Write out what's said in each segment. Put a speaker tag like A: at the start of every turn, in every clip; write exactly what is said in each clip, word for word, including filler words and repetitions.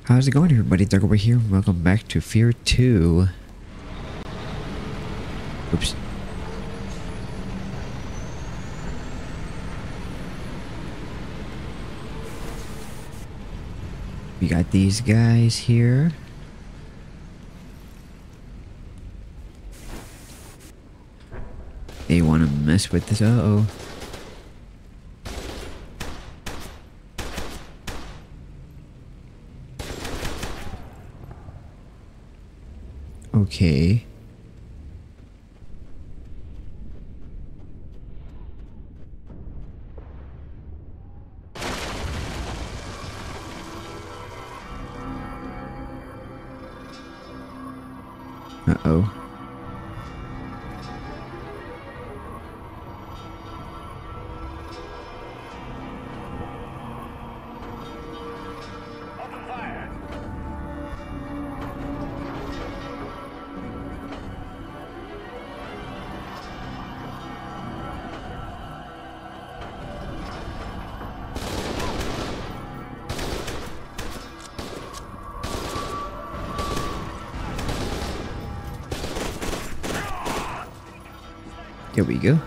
A: How's it going, everybody? Doug over here. Welcome back to Fear two. Oops. We got these guys here. They want to mess with this. Uh-oh. Okay. Uh-oh. There we go.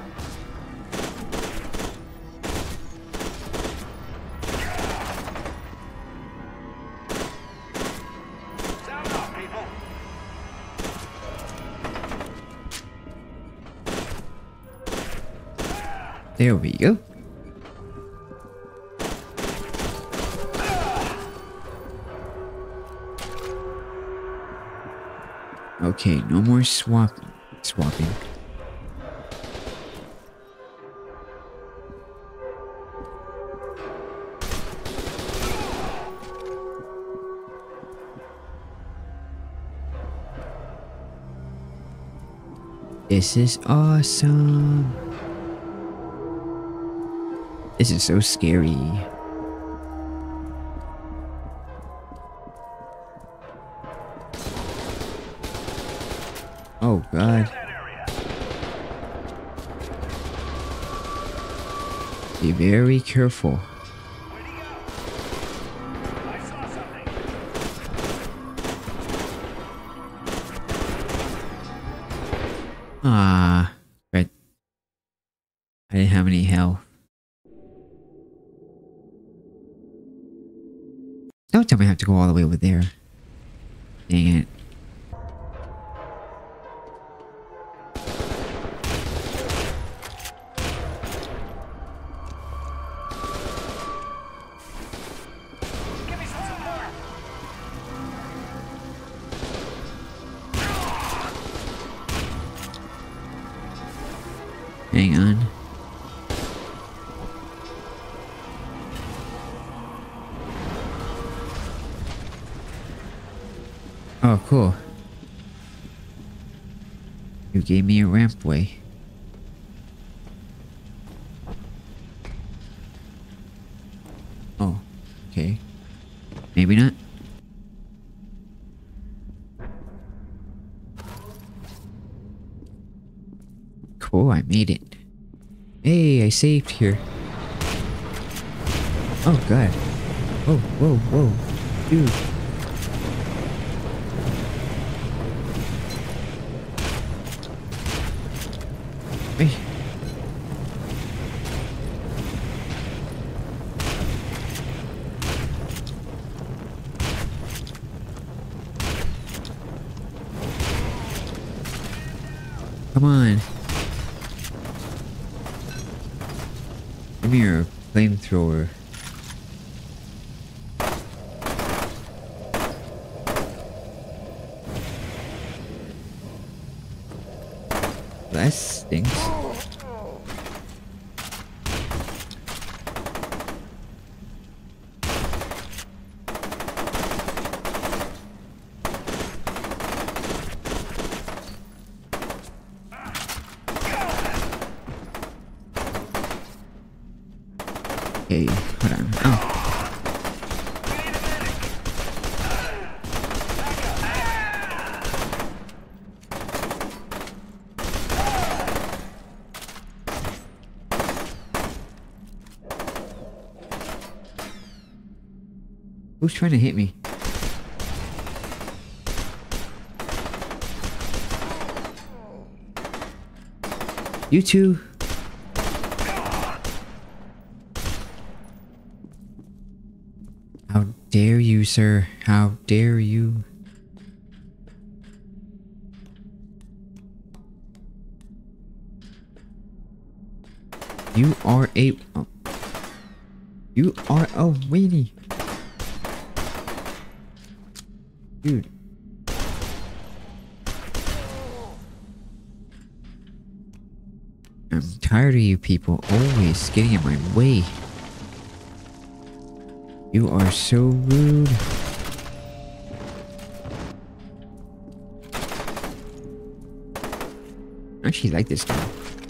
B: Sound off, people.
A: There we go. Okay, no more swap swapping. This is awesome. This is so scary. Oh God. Be very careful. Ah, but I didn't have any health. Don't tell me I have to go all the way over there. Dang it.
B: Give me some support.
A: Hang on. Oh, cool. You gave me a rampway. Oh, okay. Maybe not. Cool, I made it. Hey, I saved here. Oh God. Whoa, whoa, whoa. Dude. Hey. Come on. Give me your flamethrower. That stinks. Okay, hold on. Oh. Who's trying to hit me? You too. How dare you, sir? How dare you? You are a... Oh. You are a weenie. Dude. I'm tired of you people always getting in my way. You are so rude. I actually like this guy.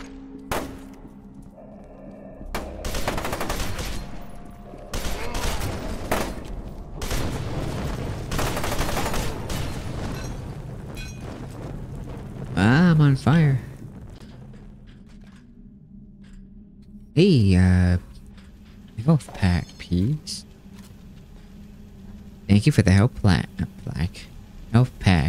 A: Ah, I'm on fire. Hey, uh, health pack, please. Thank you for the health plat, uh, black health pack.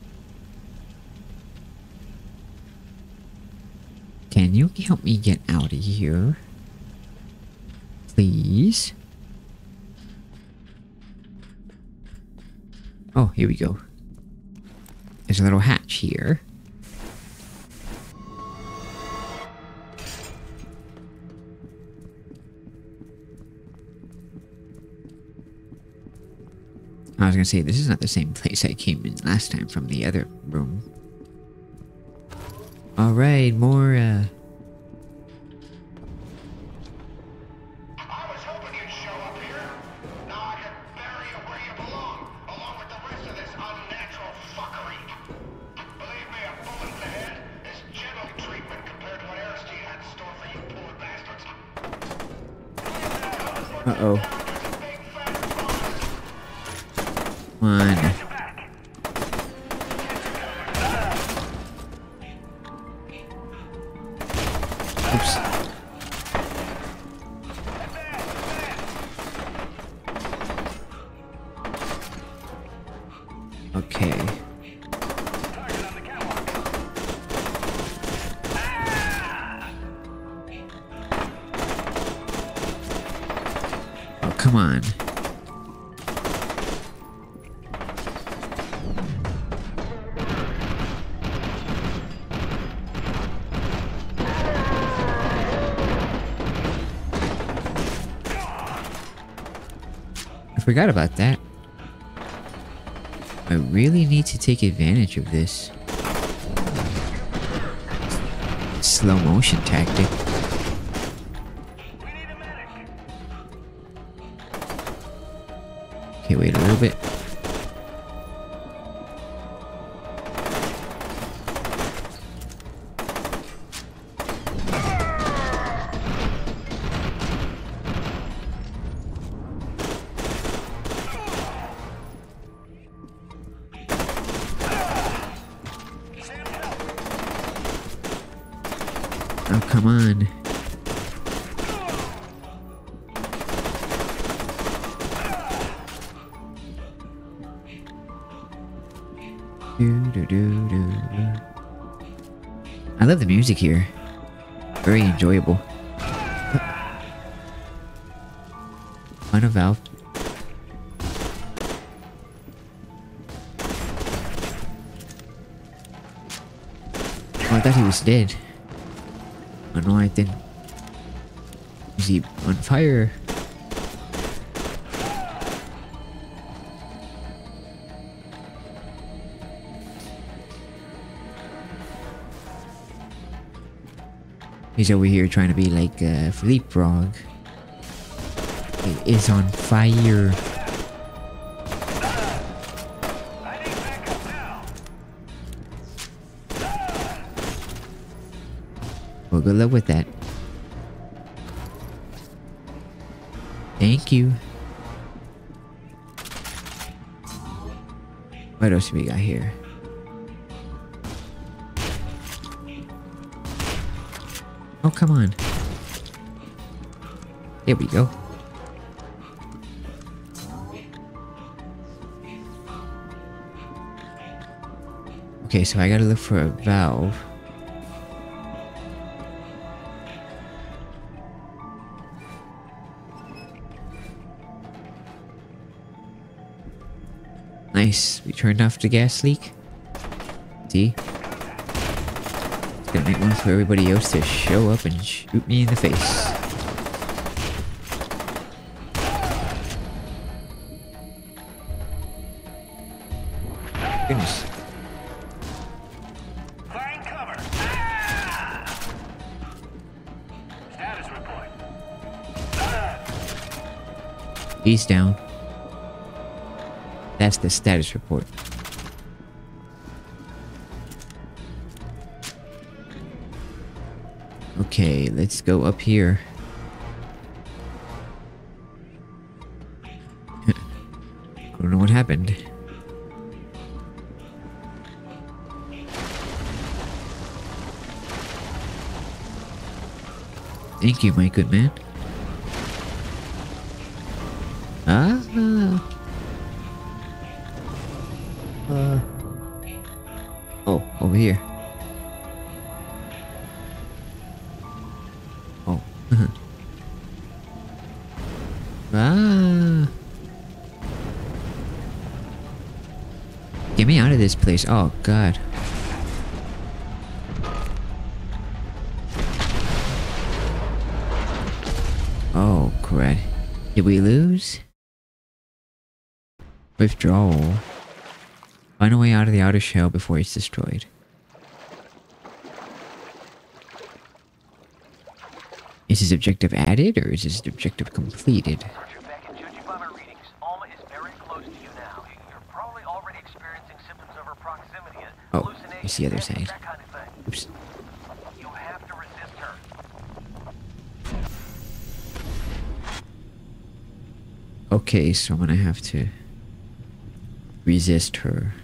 A: Can you help me get out of here, please? Oh, here we go. There's a little hatch here. I was gonna say, this is not the same place I came in last time from the other room. Alright, more, uh...
B: I was hoping you'd show up here. Now I can bury you where you belong, along with the rest of this unnatural fuckery. Believe me, a bullet in the head is gentle treatment compared to what Aristide had in store for you poor bastards.
A: Uh-oh. One. Oops. Okay. Oh, come on. I forgot about that. I really need to take advantage of this slow motion tactic. Okay, wait a little bit. Oh, come on. Do, do, do, do, do. I love the music here. Very enjoyable. Find a valve. Oh, I thought he was dead. Oh no, I didn't. Is he on fire? He's over here trying to be like uh, Philippe Frog. He is on fire. Well, good luck with that. Thank you. What else do we got here? Oh, come on. There we go. Okay, so I gotta look for a valve. Nice. We turned off the gas leak. See? It's gonna make one for everybody else to show up and shoot me in the face. Goodness.
B: Find cover. Ah! Status report. Ah!
A: He's down. That's the status report. Okay, let's go up here. I don't know what happened. Thank you, my good man. Ah. Uh. Oh, over here. Oh. Ah. Get me out of this place. Oh, God. Oh, crud. Did we lose? Withdrawal. Find a way out of the outer shell before it's destroyed. Is this objective added, or is this objective completed?
C: Roger, back in Juji Bomber readings. Alma is very close to you now. You're probably already experiencing symptoms of her proximity.
A: Oh,
C: hallucinations,
A: it's the other side.
C: that kind of thing.
A: Oops.
C: You have to resist her.
A: Okay, so I'm gonna have to resist her.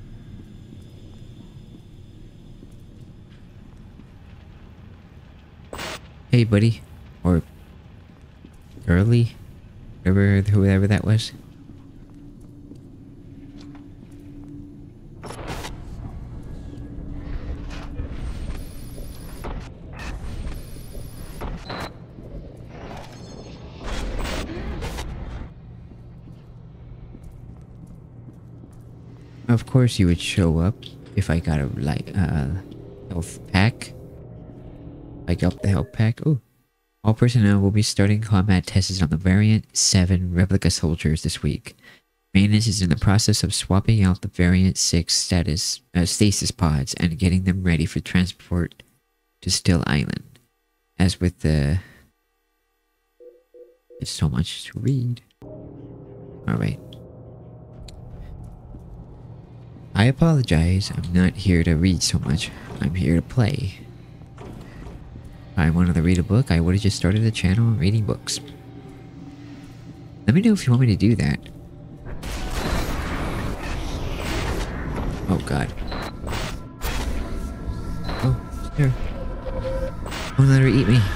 A: Hey, buddy. Or girly. Whoever, whoever that was. Of course you would show up if I got a like uh health pack. I got the health pack. Oh. All personnel will be starting combat tests on the Variant seven replica soldiers this week. Maintenance is in the process of swapping out the Variant six status uh, stasis pods and getting them ready for transport to Still Island. As with the... There's so much to read. Alright. I apologize, I'm not here to read so much. I'm here to play. If I wanted to read a book, I would have just started a channel on reading books. Let me know if you want me to do that. Oh god. Oh, here. Don't let her eat me.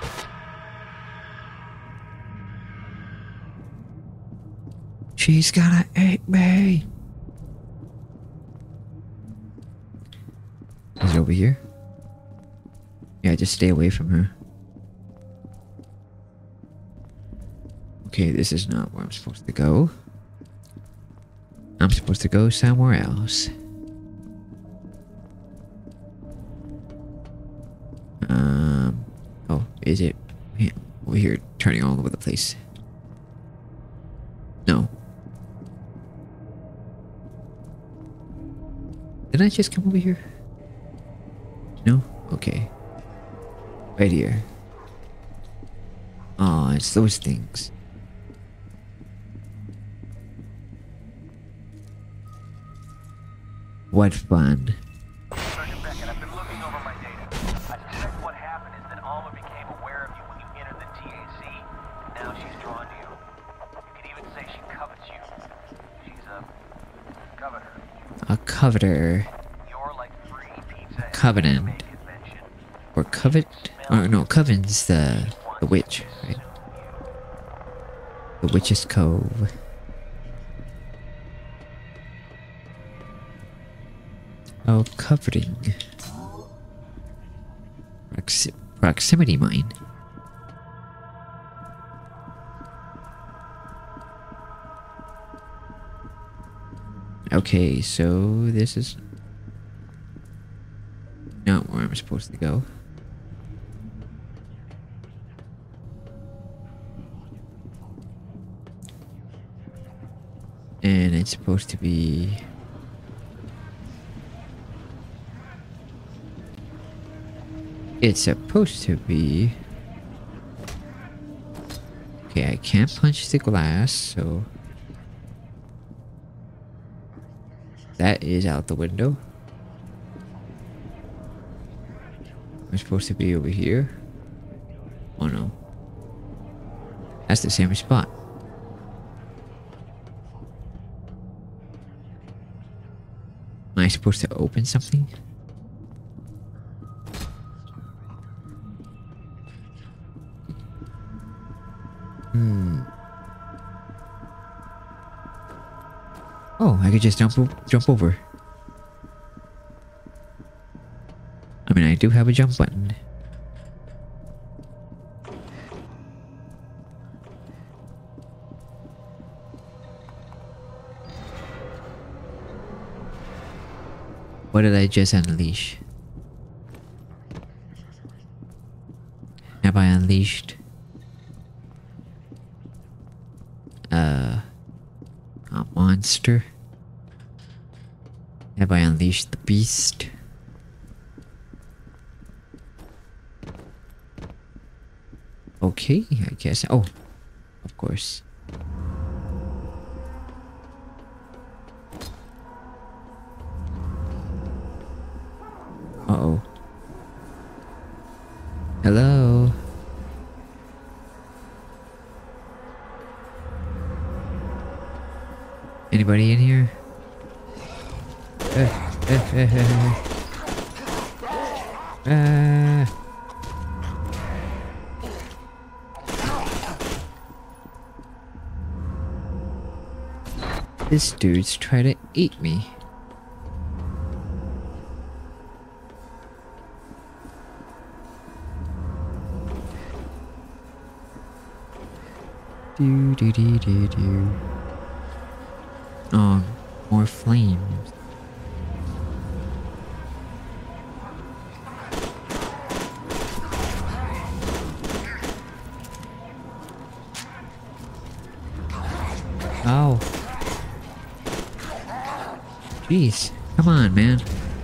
A: She's gonna eat me. Is it over here? Yeah, just stay away from her. Okay, this is not where I'm supposed to go. I'm supposed to go somewhere else. Um. Oh, is it? Yeah, over here, turning all over the place. No. Did I just come over here? No? Okay. Right here. Aw, oh, it's those things. What fun.
C: Sergeant Beckett, I've been looking over my data. I suspect what happened is that Alma became aware of you when you entered the T A C. Now she's drawn to you. You could even say she covets you. She's a coveter.
A: A coveter.
C: You're like free pizza.
A: Covenant. Or covet? Or no, Coven's the the witch, right? The Witch's Cove. Oh, coveting. Proxi proximity mine. Okay, so this is not where I'm supposed to go. And it's supposed to be... It's supposed to be... Okay, I can't punch the glass, so... That is out the window. I'm supposed to be over here. Oh no. That's the same spot. Am I supposed to open something? Hmm. Oh, I could just jump o- jump over. I mean, I do have a jump button. What did I just unleash? Have I unleashed uh, a monster? Have I unleashed the beast? Okay, I guess. Oh, of course. Uh-oh. Hello? Anybody in here? Uh, uh, uh, uh, uh. Uh. This dude's trying to eat me. Do do do do do. Oh, more flames. Ow. Jeez, come on, man.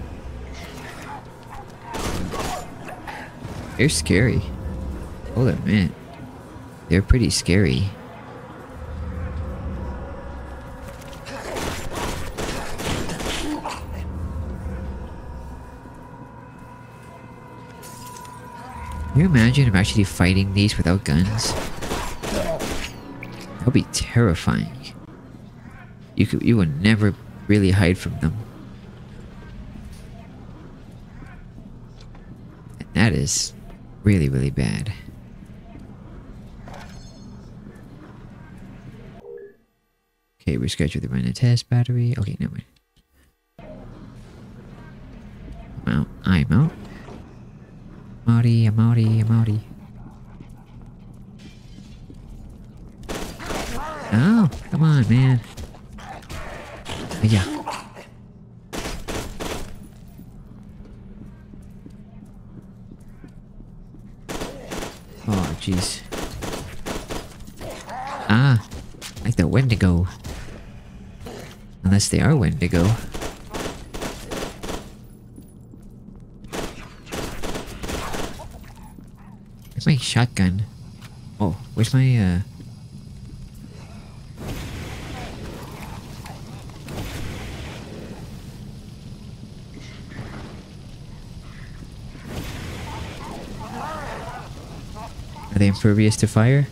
A: They're scary. Hold a minute. They're pretty scary. Can you imagine I'm actually fighting these without guns? That would be terrifying. You could, you would never really hide from them. And that is really, really bad. Okay, reschedule the run a test battery. Okay, never mind. I'm out. I'm out. I'm outie, I'm outie, I'm outie. Oh, come on, man. Yeah. Oh, jeez. Ah, like the Wendigo. Unless they are Wendigo. Where's my shotgun? Oh, where's my, uh... Are they impervious to fire?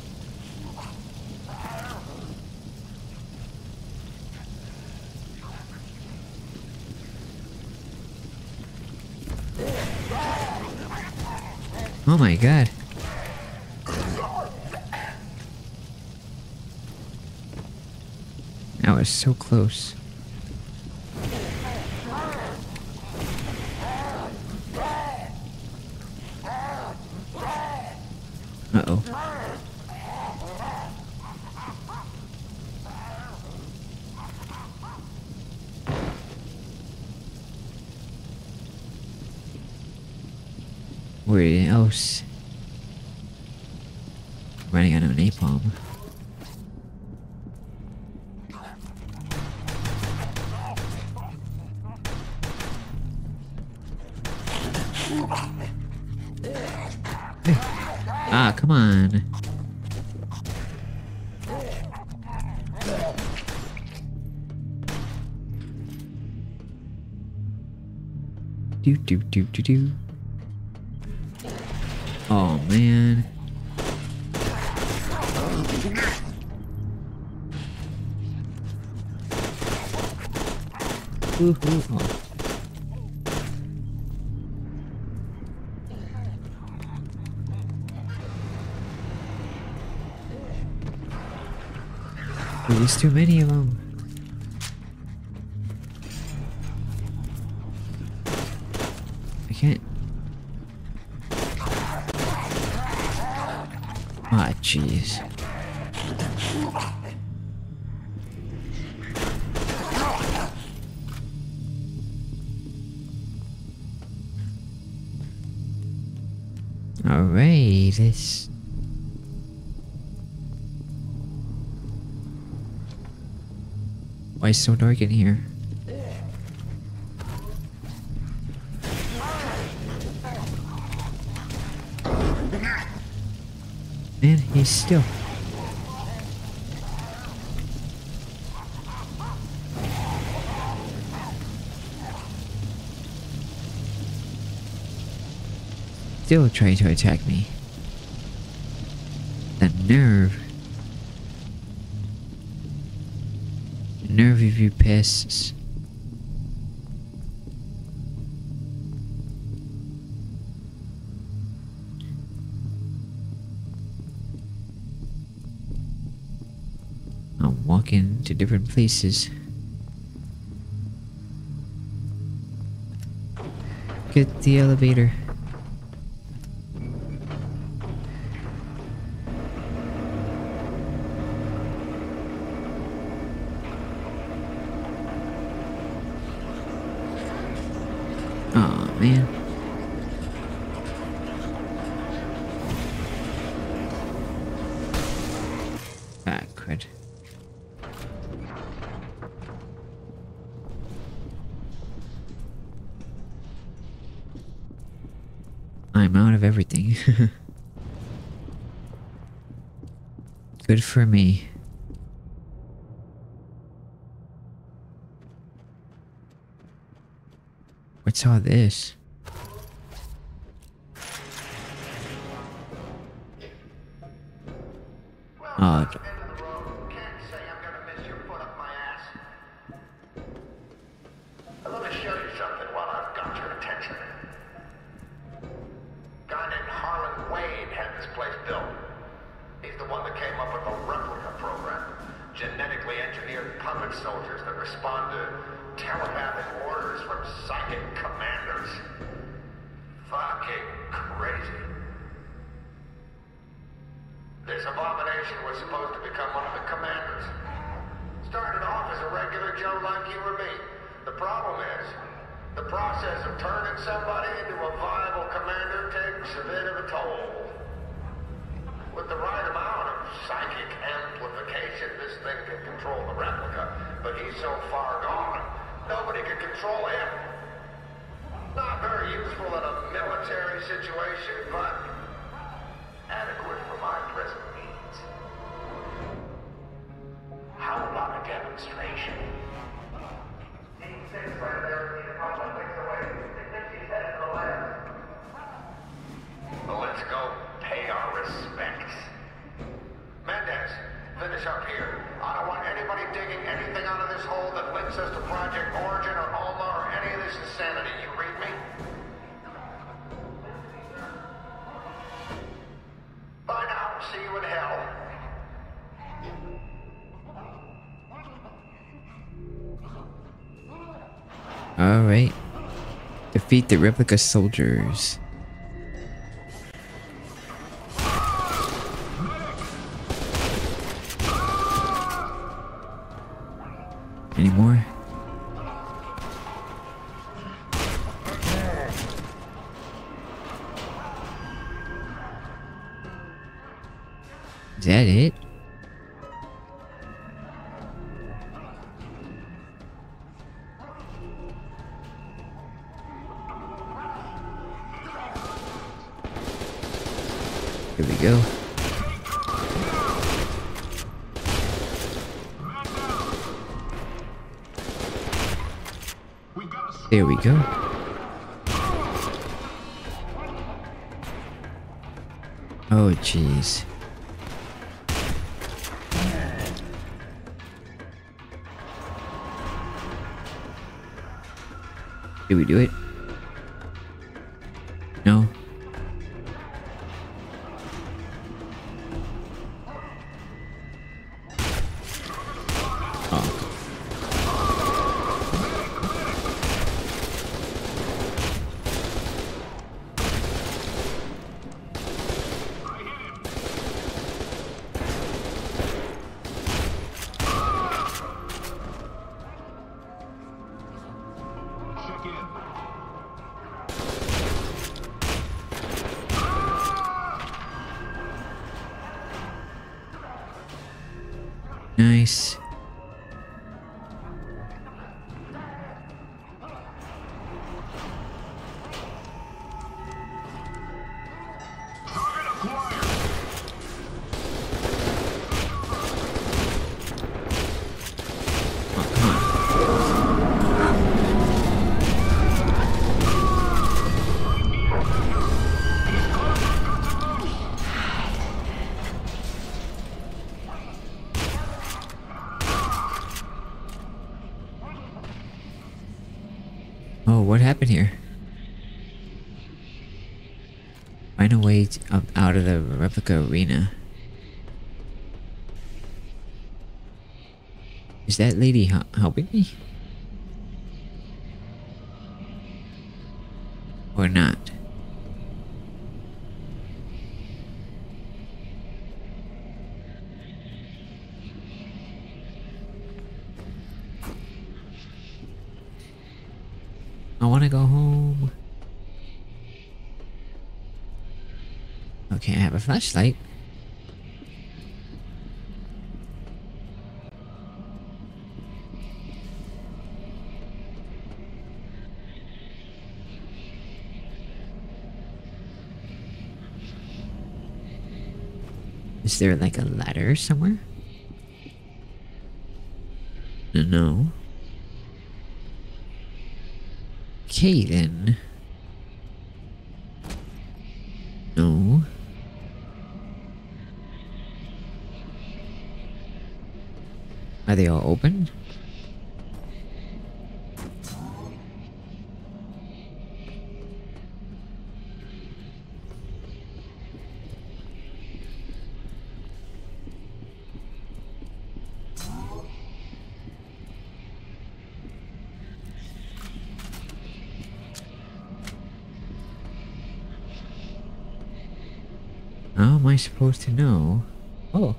A: Oh my god. That was so close. Uh-oh. Where else? Running out of napalm. Ah, come on. Do do do do do. Oh man. Ooh, ooh, oh. There's too many of them. I can't. Ah, oh, jeez. Alright, this. Why is it so dark in here? Man, he's still. Still trying to attack me. The nerve. The nerve of you pests. I'm walking to different places. Get the elevator. Oh man. Ah, crud. I'm out of everything. Good for me. What's all this? Oh,
B: End of the road. Can't say I'm gonna miss your foot up my ass. Let me show you something while I've got your attention. Guy named Harlan Wade had this place built. He's the one that came up with the replica program. Genetically engineered puppet soldiers that respond to telepathic orders from psychic commanders. Fucking crazy. This abomination was supposed to become one of the commanders. Started off as a regular Joe like you or me. The problem is, the process of turning somebody into a viable commander takes a bit of a toll. With the right amount of psychic amplification, this thing can control the replica, but he's so far gone, nobody can control him. Not very useful in a military situation, but adequate for my present needs. How about a demonstration? Team six, right there, need a couple of weeks away. They think she's headed to the lab. Well, let's go pay our respects. Mendez, finish up here. I don't want anybody digging anything out of this hole that links us to Project Origin or Alma or any of this insanity. You read me? Bye now. See you in hell.
A: alright. Defeat the replica soldiers. Any more? that it? Here we go. There we go. Oh, jeez. Did we do it? No? Oh. Nice. Oh, what happened here? Find a way to, up out of the replica arena. Is that lady hel helping me? Or not? I want to go home. Okay, I have a flashlight. Is there like a ladder somewhere? No. Okay then. No. Are they all open? How am I supposed to know? Oh.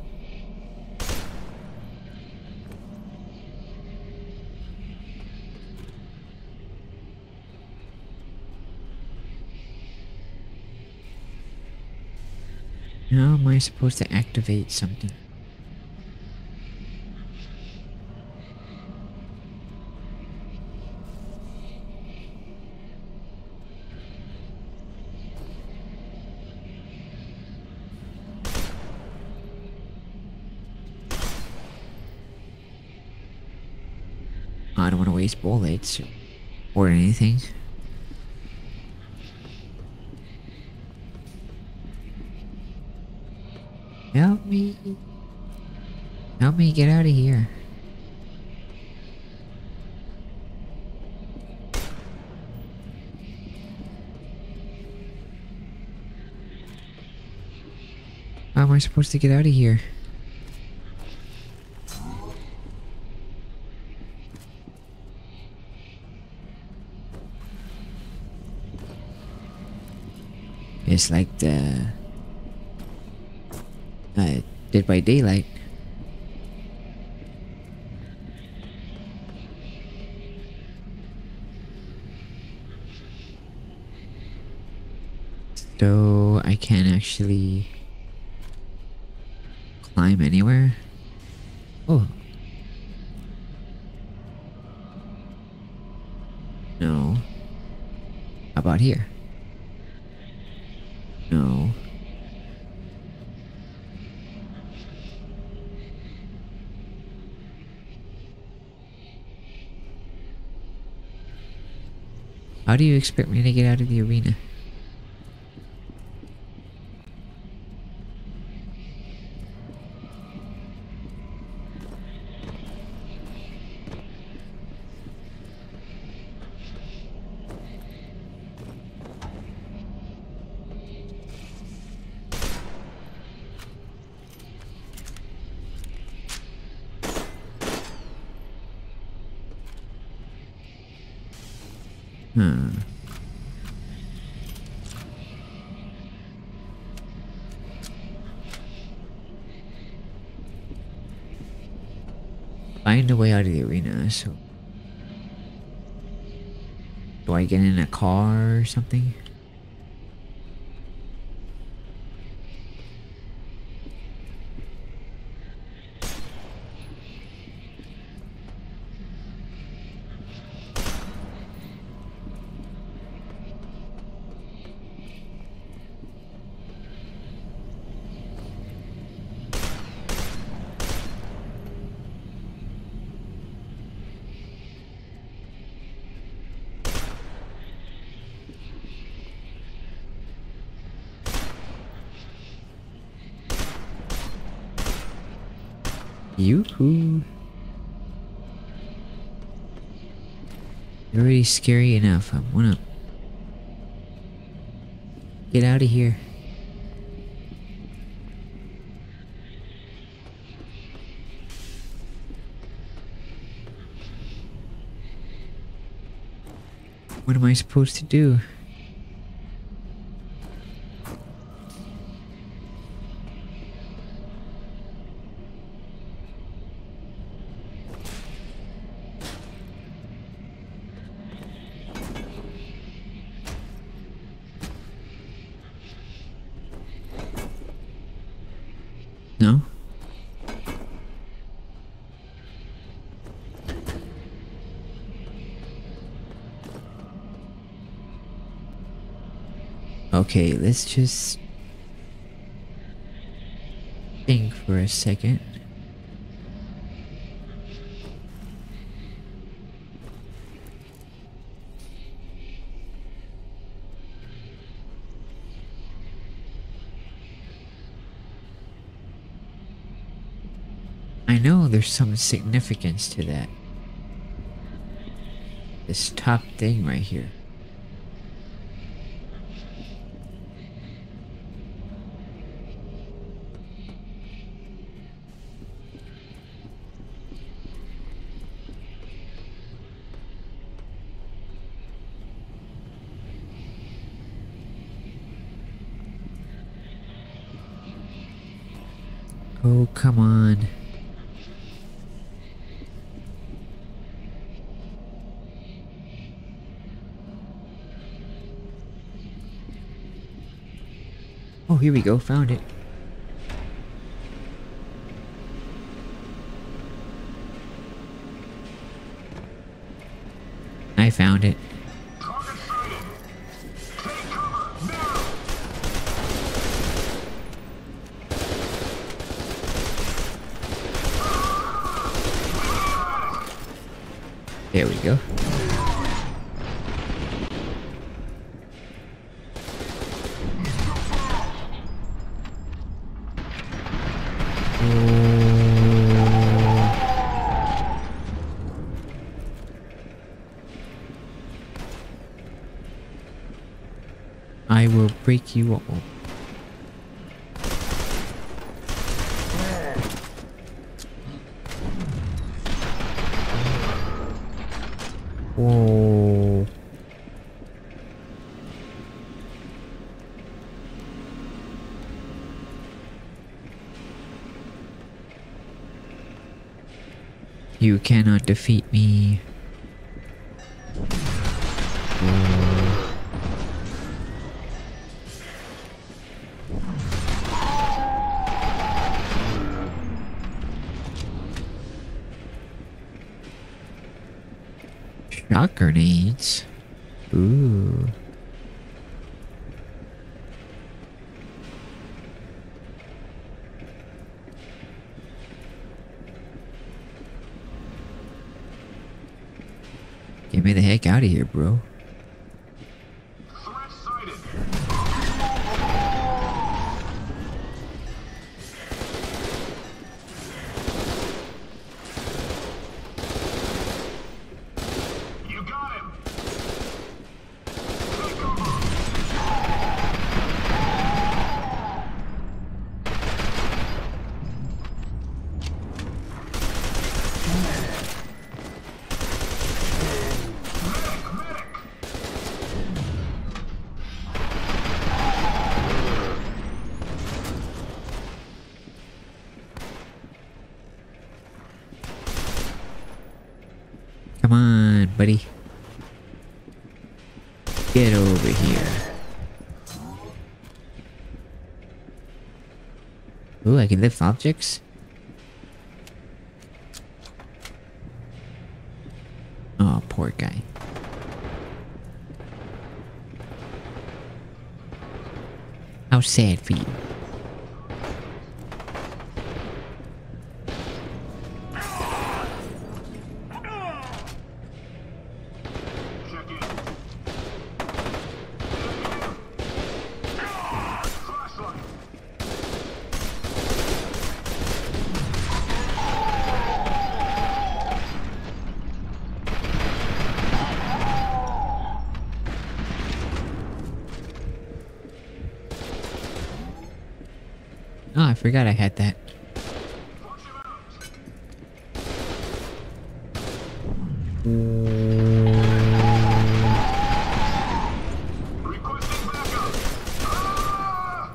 A: How am I supposed to activate something? I don't want to waste bullets or anything. Help me. Help me get out of here. How am I supposed to get out of here? It's like the uh, Dead by Daylight. So I can actually climb anywhere? Oh. No. How about here? No. How do you expect me to get out of the arena? Hmm. Find a way out of the arena, so... Do I get in a car or something? Yoo-hoo. You're already scary enough. I wanna get out of here. What am I supposed to do? No? Okay, let's just think for a second. I know there's some significance to that. This top thing right here. Oh, come on. Oh, here we go. Found it. I found it. There we go. I will break you all. Whoa. You cannot defeat me. Whoa. Shock grenades. Ooh. Get me the heck out of here, bro.
B: Threat sighted. You got him. Take cover. Medic, medic.
A: Come on, buddy. Get over here. Ooh, I can lift objects? Oh, poor guy. How sad for you.
B: Check in. Flashlight.
A: Oh, I forgot I had that.
B: Punch him out. Requesting backup. Ah!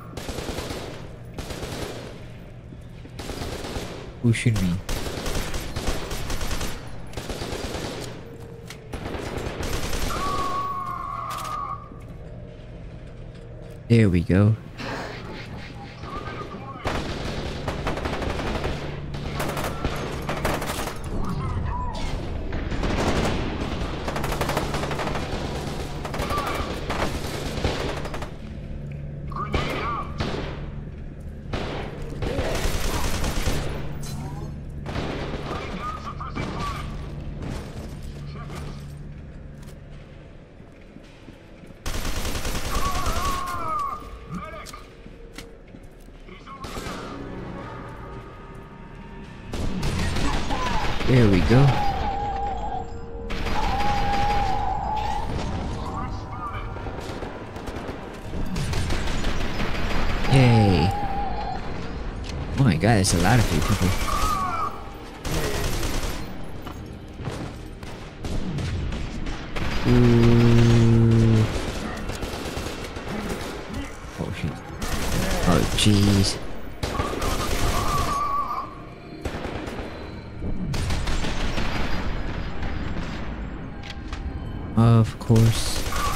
A: Who should me? There we go.
B: Grenade out. Laying down suppressing fire. Check it. Ah! Medic. He's over there.
A: There we go.
B: Threat spotted.
A: Yay. Oh my god, there's a lot of people. Ooh. Oh shit. Oh jeez. Of course.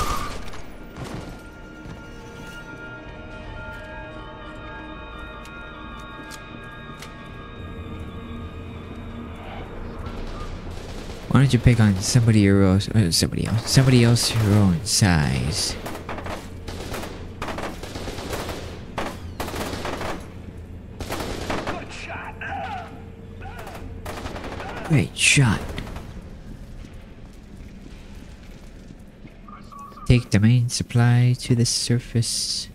A: Why don't you pick on somebody else? Uh, somebody else. Somebody else your own size.
C: Good shot.
A: Great shot. Take the main supply to the surface.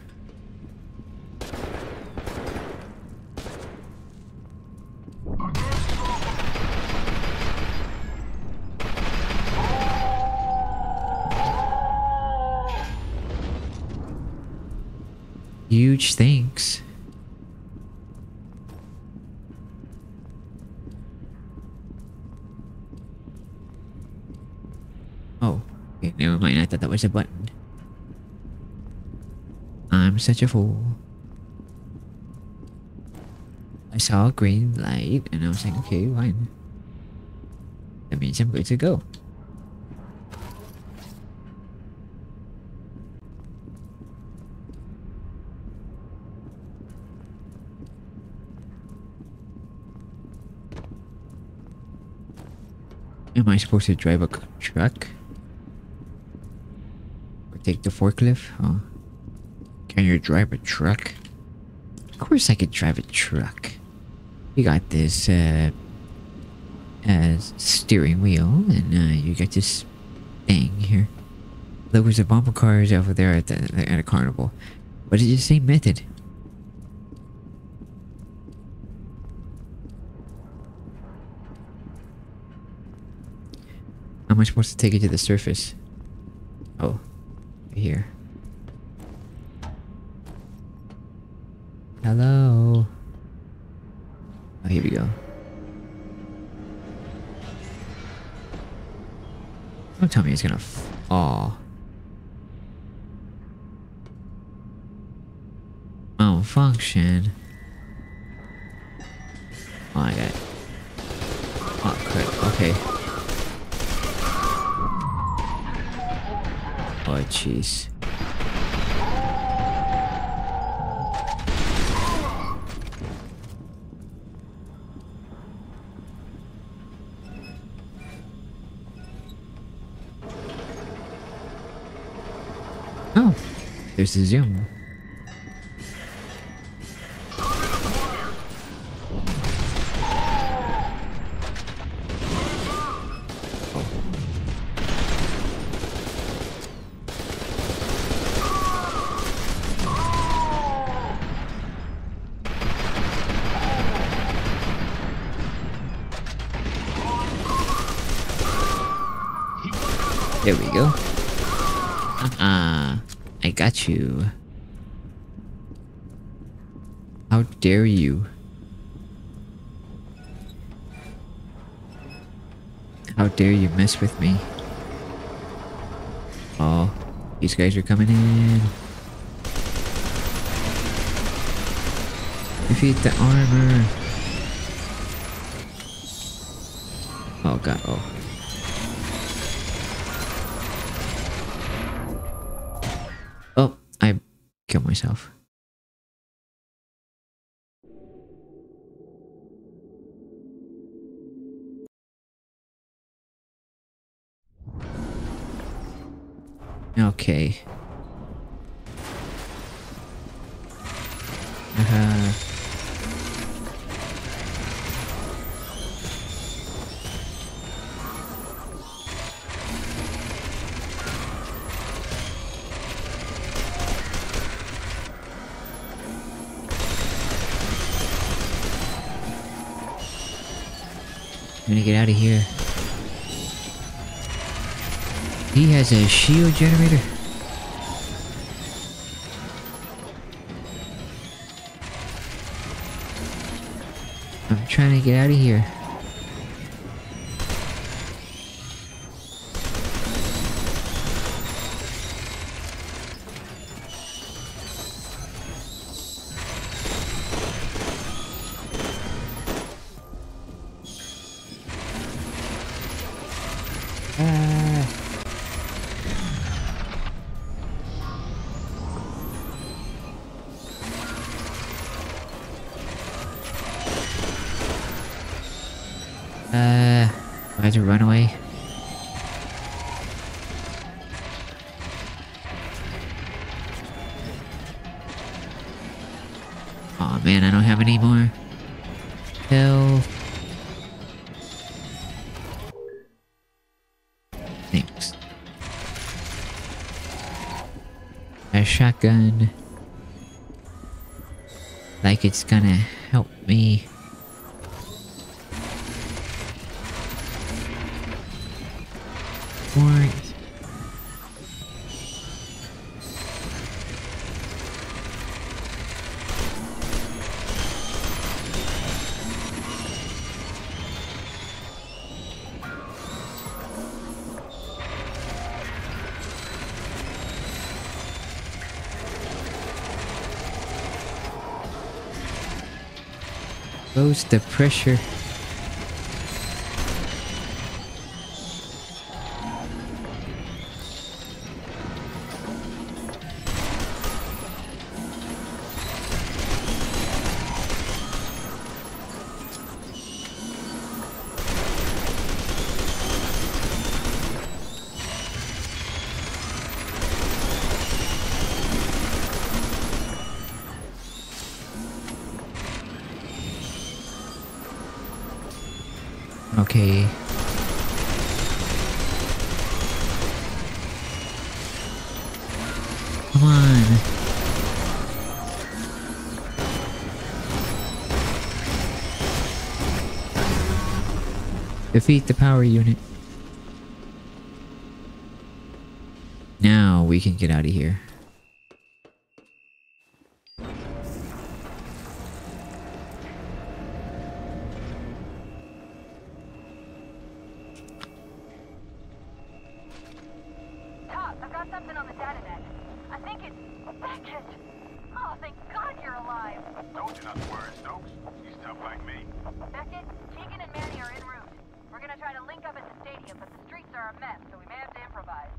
A: Huge thanks. Oh, okay, never mind. I thought that was a button. I'm such a fool. I saw a green light and I was like, okay, fine. That means I'm good to go. Am I supposed to drive a c- truck? Or take the forklift? Oh. Can you drive a truck? Of course I could drive a truck. You got this uh, uh steering wheel, and uh, you got this thing here. There was a bumper cars over there at the at a carnival, but it's the same method. How am I supposed to take it to the surface? Oh, here. Hello. Oh, here we go. Don't tell me it's gonna fall. Malfunction. Oh, I got it. Oh, crap. Okay. Oh, jeez. Oh, there's the zoom. There we go. Uh-uh. I got you. How dare you? How dare you mess with me? Oh, these guys are coming in. Defeat the armor. Oh god, oh. Oh, I killed myself. Okay. Uh-huh. I'm gonna get out of here. He has a shield generator. I'm trying to get out of here. Ah. Uh, I have to run away. Oh man, I don't have any more health. Thanks. A shotgun. Like it's gonna help me. What? Close the pressure. Okay. Come on. Defeat the power unit. Now we can get out of here.
D: Top, I've got something on the data net. I think it's Beckett. Oh, thank God you're alive.
B: Told you not to worry, Stokes. He's tough like me.
D: Beckett, Keegan and Manny are en route. We're gonna try to link up at the stadium, but the streets are a mess, so we may have to improvise.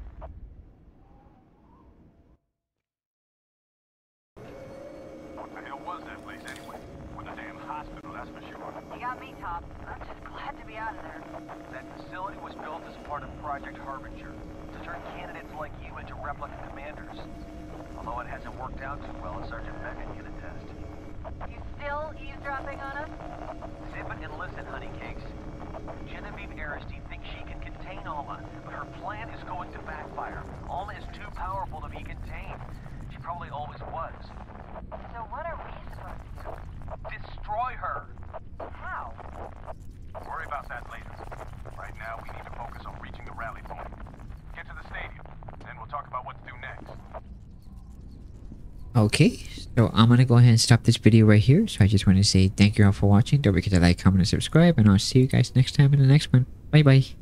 B: What the hell was that place anyway? Wasn't a damn hospital, that's for sure.
D: You got me, Top. I'm just glad to be out of there.
C: That facility was built as part of Project Harbinger to turn candidates like you into replica commanders. Although it hasn't worked out too well, as Sergeant Beckett can attest.
D: You still eavesdropping on us?
C: Zip it and listen, honeycakes. Genevieve Aristide thinks she can contain Alma, but her plan is going to backfire. Alma is too powerful to be contained. She probably always was.
D: So what are we supposed to do?
C: Destroy her!
D: How?
B: Worry about that later. Right now, we need to focus on reaching the rally point. Get to the stadium, then we'll talk about what to do next.
A: Okay, so I'm gonna go ahead and stop this video right here. So I just want to say thank you all for watching. Don't forget to like, comment, and subscribe, and I'll see you guys next time in the next one. Bye bye.